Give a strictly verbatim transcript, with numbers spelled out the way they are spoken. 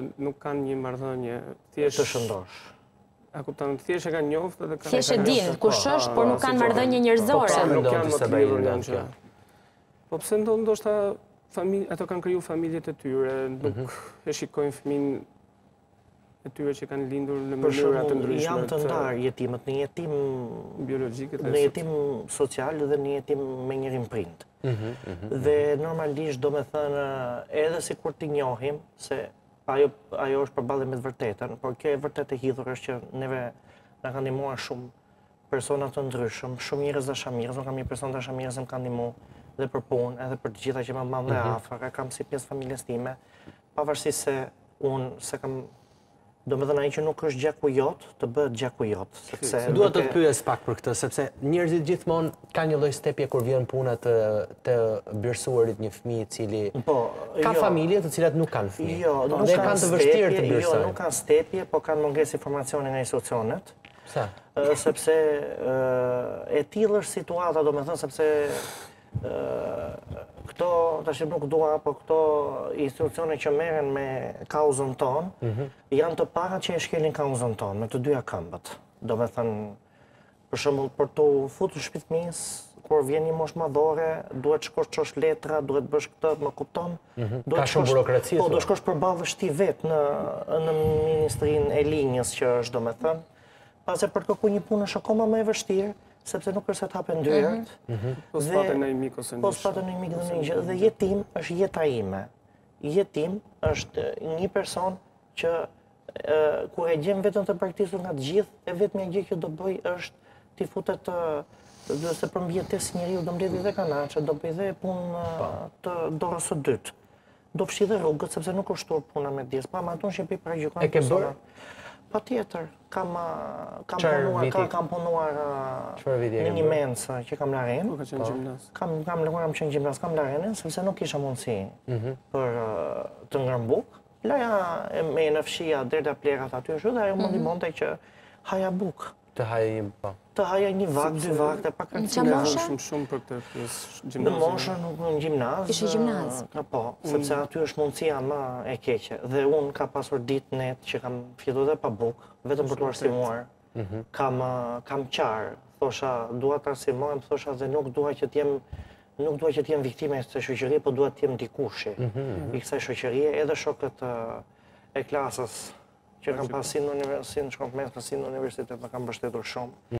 nuk kanë një marrëdhënie Të shëndosh. A kupton, thjesht e kanë njoftë dhe kanë. Thjesht e din kush është, por nuk kanë marrëdhënie njerëzore. Nuk janë më të lidhur janë që. Po pse ndonë ndoshta ato kanë kriju familjet e tyre, nuk e shikojnë fëmin e tyre që kanë lindur në mënyra të ndryshme. Janë të ndarë jetimet në jetim biologjik, në jetim social dhe në jetim me njërin prind. Dhe normalisht do me thënë, edhe si kur t'i njohim, se ajo është përballë me të vërtetën, por kjo e vërtet e hidhur është që neve na kanë ndihmuar shumë persona të ndryshëm, shumë njerëz dashamirës, unë kam një person dashamirës që më kanë ndihmuar dhe për punë, edhe për të gjitha që më mbam dhe afër, e kam si pjesë familjes time, pavarësisht se unë se kam do me thënë ai që nuk është gjaku jot, të bëhet gjaku jot. Duhet të të pyes pak për këtë, sepse njerëzit gjithmonë ka një lloj stepje kur vjen puna të të birsuarit një fëmijë i cili ka familje të cilat nuk kanë fëmijë. Jo, nuk kanë të vështirë të birsojnë. Jo, nuk kanë stepje, po kanë mungesë informacioni nga institucionet. Pse? Sepse e tillë është situata, do me thënë sepse këto, tash nuk dua, po këto institucione që merren me kauzën tonë, janë të para që e shkelin kauzën tonë, me të dyja këmbët. Do me thënë, për shembull, për të futur shtëpi fëmijës, kur vjen një moshë madhore, duhet shkosh çosh letra, duhet bësh këtë, më kupton? Ka shumë burokraci. Po, do shkosh përballësh ti vetë në në ministrinë e linjës që është, do me thënë, pasi për të kërkuar një punë është akoma më e vështirë, sepse nuk është se të hapen dyert. Po s'patë në imik ose në Po s'patë në imik dhe në një. Dhe jetim është jeta ime. Jetim është një person që kur e gjem vetëm të praktikisur nga të gjithë, e vetmja gjë që do bëj është t'i futet dhe se përmbjetes njeriu do mbledhë dhe kanaçe, do bëj dhe punë të dorës së dytë. Do fshi dhe rrugët sepse nuk është shtuar puna me dies. Pa, ma tonë që pi parajgjykon. E ke bërë? Pa tjetër, kam punuar, kam punuar në një mensë që kam laren. Ka qenë gjimnaz. Kam lëkuar kam qenë gjimnaz, kam larenin, sepse nuk kisha mundësi për të ngrënë bukë. Laja me në fshia deri plerat aty është dhe ajo më ndihmonte që haja bukë. Të haja një pa. Të haja një vakt, dy vakte, pak Në moshe? Shumë shumë për këtë pjesë Në gjimnazit. moshë nuk në gjimnaz. Ishe gjimnaz? Po, sepse aty është mundësia më e keqe. Dhe unë ka pasur ditë net që kam fjetur dhe pa bukë, vetëm për të arsimuar. Kam qarë, thosha, dua të arsimohem, thosha dhe nuk dua që t'jem nuk dua që t'jem viktime e kësaj shoqërie, po dua t'jem dikushi i kësaj shoqërie, edhe shokët e klasës që kam pasin në universitet, në shkollë mes, pasin në universitet, më kam mbështetur shumë.